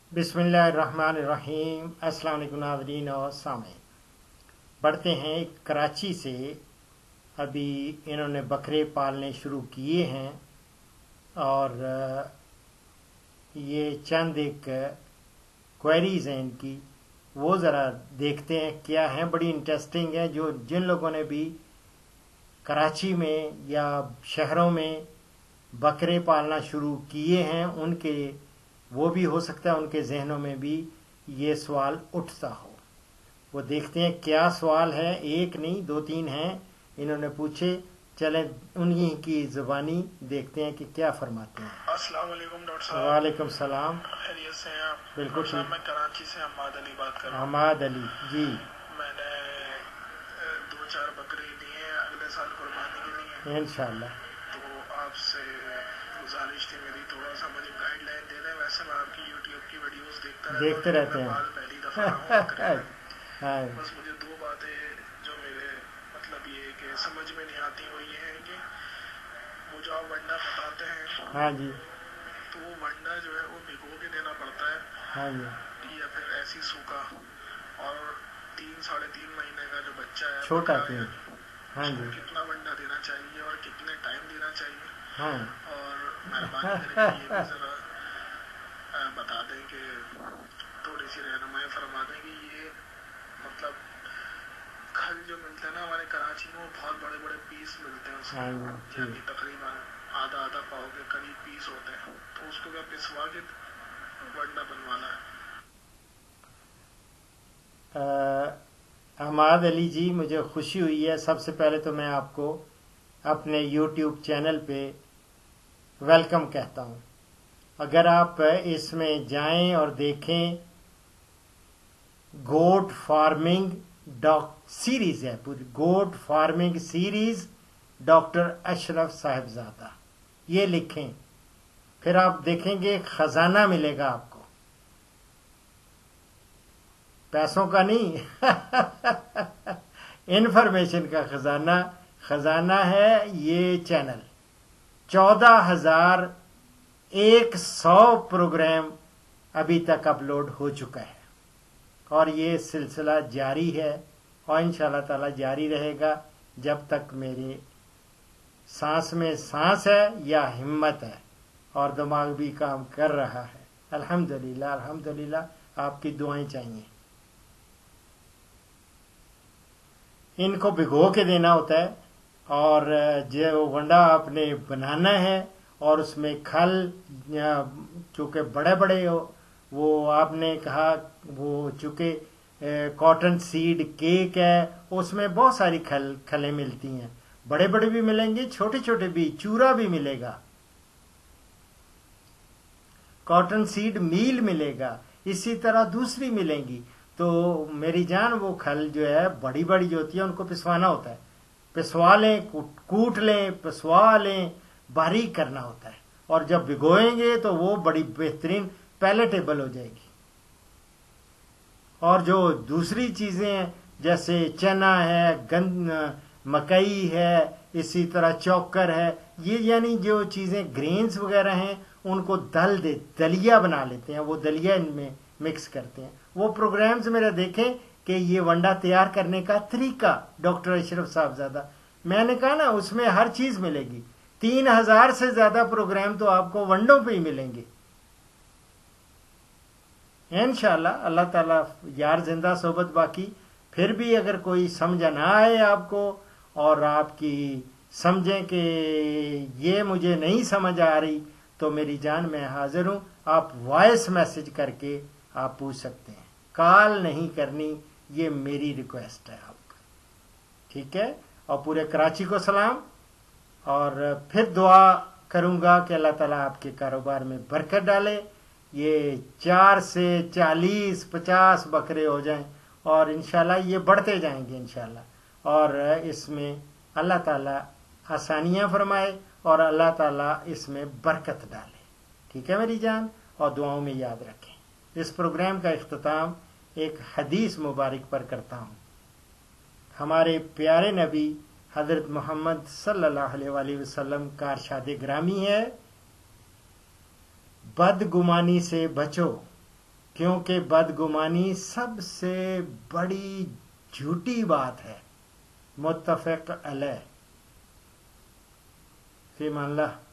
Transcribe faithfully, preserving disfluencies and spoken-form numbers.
बिस्मिल्लाहिर्रहमानिर्रहीम। अस्सलाम वालेकुम नाज़रीन और सामीन। बढ़ते हैं कराची से। अभी इन्होंने बकरे पालने शुरू किए हैं और ये चंद एक क्वेरीज हैं इनकी, वो ज़रा देखते हैं क्या हैं। बड़ी इंटरेस्टिंग है। जो जिन लोगों ने भी कराची में या शहरों में बकरे पालना शुरू किए हैं उनके, वो भी हो सकता है उनके जहनों में भी ये सवाल उठता हो। वो देखते हैं क्या सवाल है। एक नहीं दो तीन हैं इन्होंने पूछे। चले उन्हीं की जुबानी देखते हैं कि क्या फरमाते हैं। अस्सलाम वालेकुम डॉक्टर साहब। वालेकुम सलाम। खैरियत से हैं आप? बिल्कुल डॉक्टर साहब, मैं कराची से हमाद अली बात कर रहा हूँ। हमाद अली जी। मैंने दो चार बकरे लिए हैं अगले साल कुर्बानी के लिए इंशाल्लाह। तो आपसे गुजारिश थी मेरी, थोड़ा सा मुझे गाइडलाइन दे दें। वैसे मैं आपकी यूट्यूब की वीडियोस देखता रहता देखते हूँ, रहते मैं हैं। बाल पहली दफा रहा हूँ बकरे में। हाँ बस मुझे दो बातें जो मेरे मतलब ये कि समझ में नहीं आती वो ये है कि वो जो आप वंडा बताते हैं हाँ जी तो वो वंडा जो है वो भिगो के देना पड़ता है हाँ जी। या फिर ऐसी सूखा, और तीन साढ़े तीन महीने का जो बच्चा है छोटा बकरा तीन। यानी, हाँ उसको जी कितना वंडा देना चाहिए और कितने टाइम देना चाहिए, हाँ। और मेहरबानी करके ये भी जरा अ, बता दें कि थोड़ी सी रहनुमाई फरमा दें कि ये मतलब खल जो मिलते हैं ना हमारे कराची में, वो बहुत बड़े बड़े पीस मिलते हैं उसके, हाँ जी यानी तकरीबन आधा आधा पाव के करीब पीस होते हैं, तो उसको क्या पिसवा के वंडा बनवाना है? हमाद अली जी, मुझे खुशी हुई है। सबसे पहले तो मैं आपको अपने यूट्यूब चैनल पे वेलकम कहता हूँ। अगर आप इसमें जाएं और देखें, गोट फार्मिंग डॉक सीरीज है पूरी, goat farming series doctor Ashraf Sahibzada, ये लिखें, फिर आप देखेंगे खजाना मिलेगा आपको, पैसों का नहीं इंफॉर्मेशन का खजाना। खजाना है ये चैनल। चौदह हजार एक सौ प्रोग्राम अभी तक अपलोड हो चुका है और ये सिलसिला जारी है और इंशाल्लाह ताला जारी रहेगा जब तक मेरे सांस में सांस है या हिम्मत है और दिमाग भी काम कर रहा है। अल्हम्दुलिल्लाह अल्हम्दुलिल्लाह। आपकी दुआएं चाहिए। इनको भिगो के देना होता है और जो वंडा आपने बनाना है और उसमें खल, चूंकि बड़े बड़े वो आपने कहा वो चूंकि कॉटन सीड केक है, उसमें बहुत सारी खल खलें मिलती हैं। बड़े बड़े भी मिलेंगे, छोटे छोटे भी, चूरा भी मिलेगा, कॉटन सीड मील मिलेगा, इसी तरह दूसरी मिलेंगी। तो मेरी जान वो खल जो है बड़ी बड़ी जो होती है उनको पिसवाना होता है। पिसवा लें, कूट लें, पिसवा लें, बारीक करना होता है और जब भिगोएंगे तो वो बड़ी बेहतरीन पैलेटेबल हो जाएगी। और जो दूसरी चीजें हैं जैसे चना है, गंद मकई है, इसी तरह चौकर है, ये यानी जो चीजें ग्रेन्स वगैरह हैं उनको दल दे दलिया बना लेते हैं, वो दलिया इनमें मिक्स करते हैं। वो प्रोग्राम्स मेरा देखें कि ये वंडा तैयार करने का तरीका डॉक्टर अशरफ साहिबजादा, मैंने कहा ना उसमें हर चीज मिलेगी। तीन हजार से ज्यादा प्रोग्राम तो आपको वंडों पे ही मिलेंगे इंशाल्लाह। अल्लाह ताला यार जिंदा सोबत बाकी। फिर भी अगर कोई समझ ना आए आपको और आपकी समझें कि ये मुझे नहीं समझ आ रही, तो मेरी जान मैं हाजिर हूं। आप वॉइस मैसेज करके आप पूछ सकते हैं, कॉल नहीं करनी, ये मेरी रिक्वेस्ट है आपका, ठीक है। और पूरे कराची को सलाम, और फिर दुआ करूंगा कि अल्लाह ताला आपके कारोबार में बरकत डाले, ये चार से चालीस पचास बकरे हो जाएं और इंशाल्लाह ये बढ़ते जाएंगे इंशाल्लाह। और इसमें अल्लाह ताला आसानियां फरमाए और अल्लाह ताला इसमें बरकत डाले, ठीक है मेरी जान। और दुआओं में याद रखें। इस प्रोग्राम का इख्तिताम एक हदीस मुबारक पर करता हूँ। हमारे प्यारे नबी हजरत मोहम्मद सल्लल्लाहु अलैहि वसल्लम का इरशाद ग्रामी है, बदगुमानी से बचो کیونکہ بدگمانی سب سے بڑی جھوٹی بات ہے. متفق علیہ. فی امان اللہ.